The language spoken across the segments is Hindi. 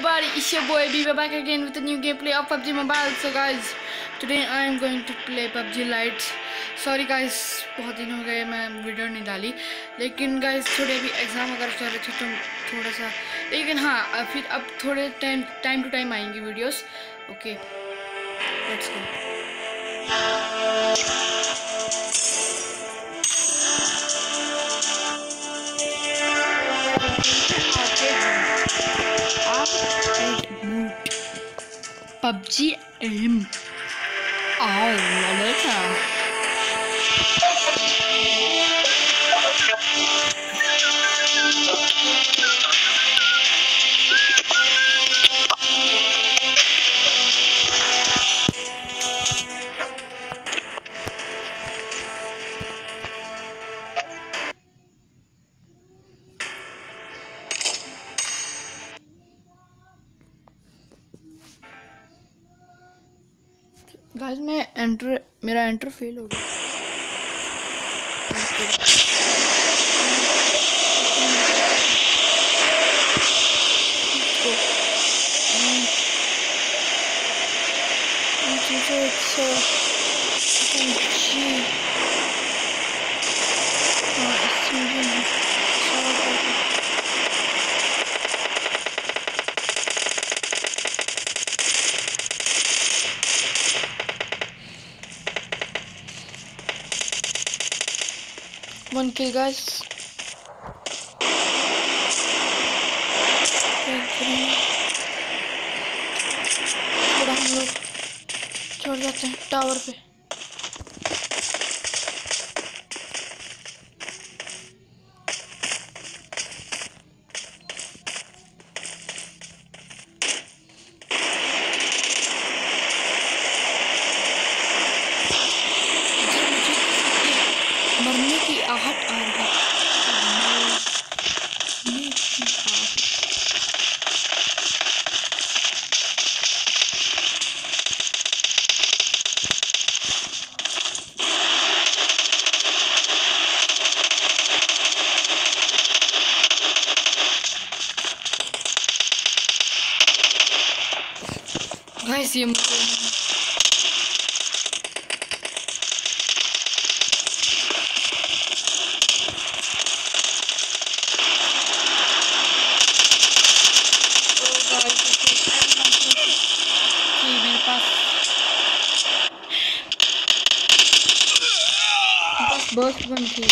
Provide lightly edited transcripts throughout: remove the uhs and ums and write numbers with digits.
everybody, it's your boy B back again with a new gameplay of PUBG Mobile. So guys, today I am going to play PUBG Lite. Sorry guys, बहुत दिन हो गए मैं वीडियो नहीं डाली, लेकिन guys थोड़े भी एग्ज़ाम वगैरह चल रहे थे तो थोड़ा सा, लेकिन हाँ फिर अब थोड़े टाइम टू टाइम आएंगी videos. Okay, let's go. PUBG aim. Oh, lolita. Guys मेरा एंटर फेल हो गया. One kill guys. थोड़ा हम लोग चढ़ जाते हैं टावर पे. मरने की आहट आ रही है. गाइस ये बस बन थी.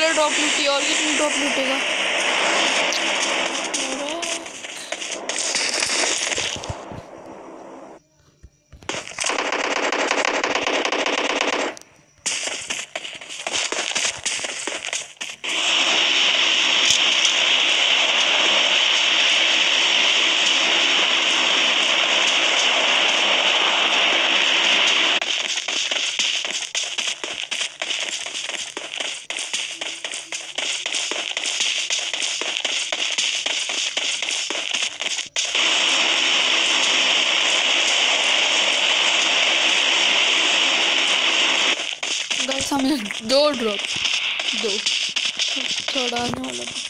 ज़्यादा ड्रॉप लूटी और कितनी ड्रॉप लूटेगा। सामने 2 ड्रॉप, 2 थोड़ा आने वाला था।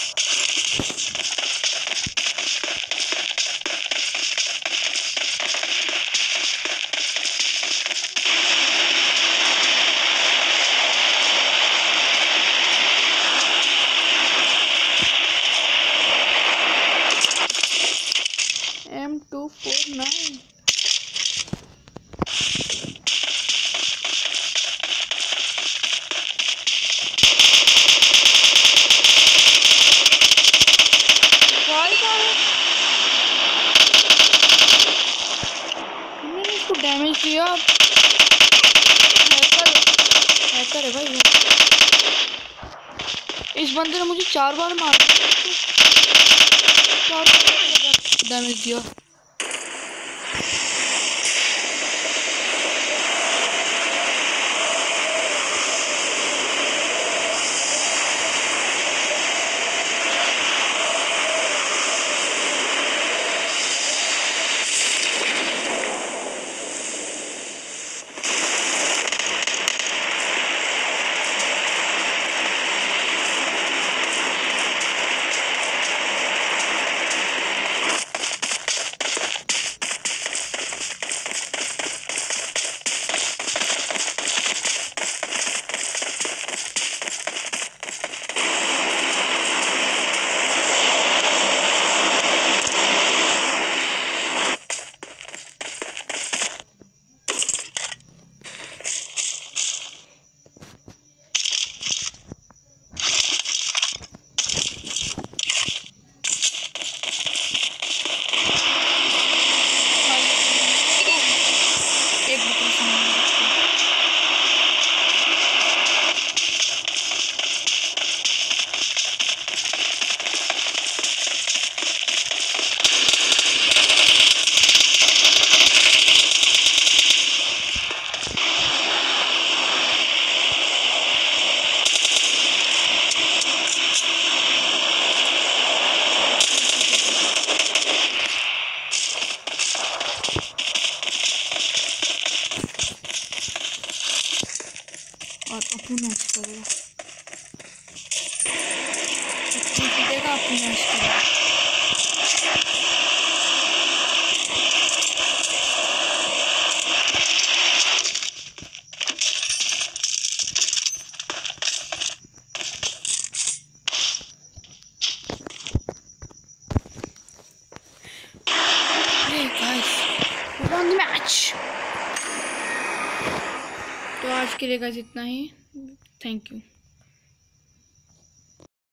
M249 डैमेज दिया। हैकर है भाई। इस बंदे ने मुझे 4 बार मार डैमेज दिया। और अपनी मैच करेगा, जीतेगा, अपनी मैच करेगा। मैच तो आज के लिए गाइस इतना ही। Thank you.